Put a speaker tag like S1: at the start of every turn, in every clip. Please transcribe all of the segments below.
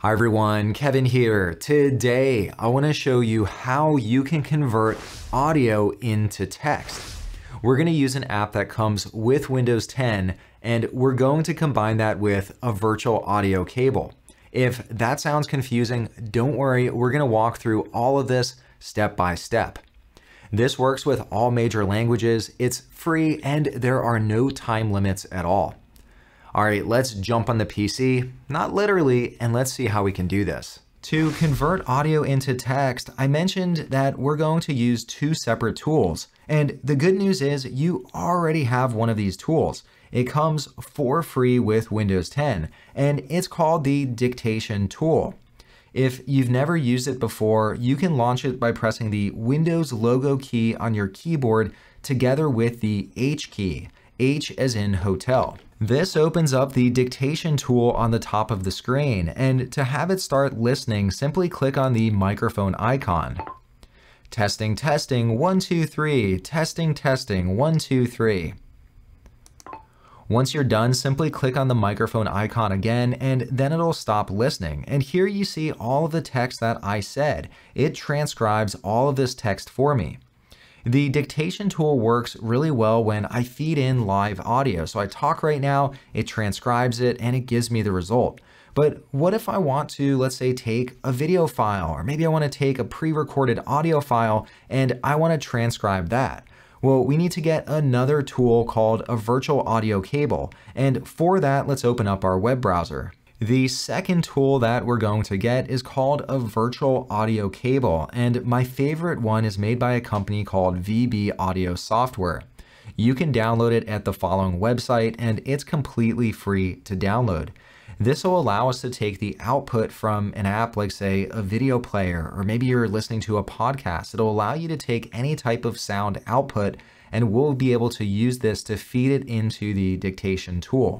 S1: Hi everyone, Kevin here. Today, I want to show you how you can convert audio into text. We're going to use an app that comes with Windows 10, and we're going to combine that with a virtual audio cable. If that sounds confusing, don't worry, we're going to walk through all of this step by step. This works with all major languages, it's free, and there are no time limits at all. All right, let's jump on the PC, not literally, and let's see how we can do this. To convert audio into text, I mentioned that we're going to use two separate tools. And the good news is you already have one of these tools. It comes for free with Windows 10, and it's called the Dictation tool. If you've never used it before, you can launch it by pressing the Windows logo key on your keyboard together with the H key, H as in hotel. This opens up the dictation tool on the top of the screen, and to have it start listening, simply click on the microphone icon. Testing, testing, 1, 2, 3. Testing, testing, 1, 2, 3. Once you're done, simply click on the microphone icon again, and then it'll stop listening. And here you see all of the text that I said. It transcribes all of this text for me. The dictation tool works really well when I feed in live audio. So I talk right now, it transcribes it, and it gives me the result. But what if I want to, let's say, take a video file, or maybe I want to take a pre-recorded audio file and I want to transcribe that? Well, we need to get another tool called a virtual audio cable. And for that, let's open up our web browser. The second tool that we're going to get is called a virtual audio cable, and my favorite one is made by a company called VB Audio Software. You can download it at the following website, and it's completely free to download. This will allow us to take the output from an app like, say, a video player, or maybe you're listening to a podcast. It'll allow you to take any type of sound output, and we'll be able to use this to feed it into the dictation tool.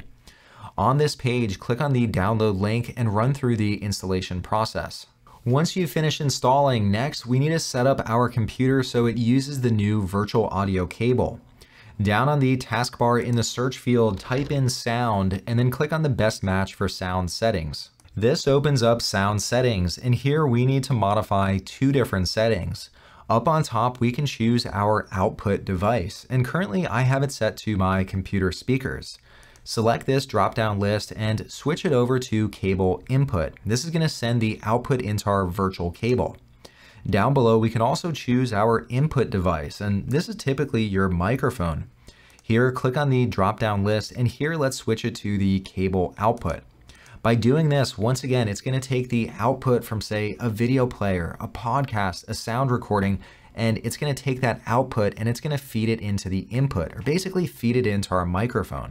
S1: On this page, click on the download link and run through the installation process. Once you finish installing, next we need to set up our computer so it uses the new virtual audio cable. Down on the taskbar in the search field, type in sound and then click on the best match for sound settings. This opens up sound settings, and here we need to modify two different settings. Up on top, we can choose our output device, and currently I have it set to my computer speakers. Select this drop-down list and switch it over to cable input. This is going to send the output into our virtual cable. Down below, we can also choose our input device, and this is typically your microphone. Here, click on the drop-down list, and here let's switch it to the cable output. By doing this, once again, it's going to take the output from, say, a video player, a podcast, a sound recording, and it's going to take that output and it's going to feed it into the input, or basically feed it into our microphone.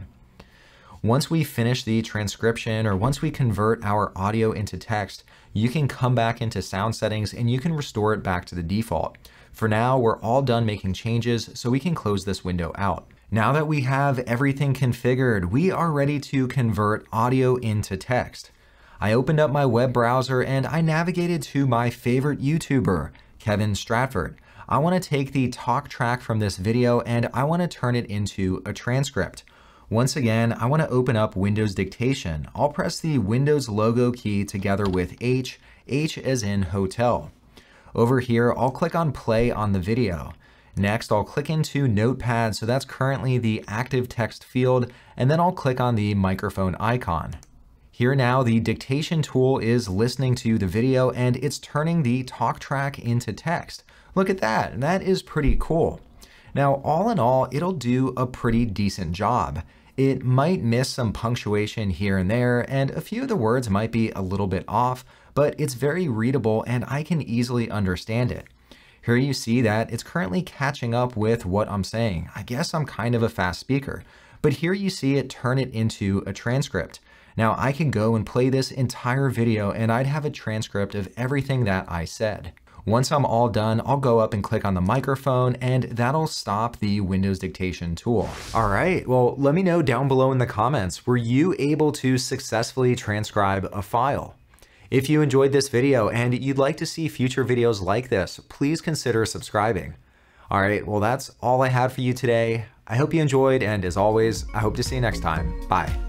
S1: Once we finish the transcription, or once we convert our audio into text, you can come back into sound settings and you can restore it back to the default. For now, we're all done making changes, so we can close this window out. Now that we have everything configured, we are ready to convert audio into text. I opened up my web browser and I navigated to my favorite YouTuber, Kevin Stratvert. I want to take the talk track from this video and I want to turn it into a transcript. Once again, I want to open up Windows Dictation. I'll press the Windows logo key together with H, H as in hotel. Over here, I'll click on play on the video. Next, I'll click into Notepad, so that's currently the active text field, and then I'll click on the microphone icon. Here now, the dictation tool is listening to the video and it's turning the talk track into text. Look at that, that is pretty cool. Now, all in all, it'll do a pretty decent job. It might miss some punctuation here and there, and a few of the words might be a little bit off, but it's very readable and I can easily understand it. Here you see that it's currently catching up with what I'm saying. I guess I'm kind of a fast speaker, but here you see it turn it into a transcript. Now I can go and play this entire video and I'd have a transcript of everything that I said. Once I'm all done, I'll go up and click on the microphone and that'll stop the Windows Dictation tool. All right, well, let me know down below in the comments, were you able to successfully transcribe a file? If you enjoyed this video and you'd like to see future videos like this, please consider subscribing. All right, well, that's all I had for you today. I hope you enjoyed, and as always, I hope to see you next time. Bye.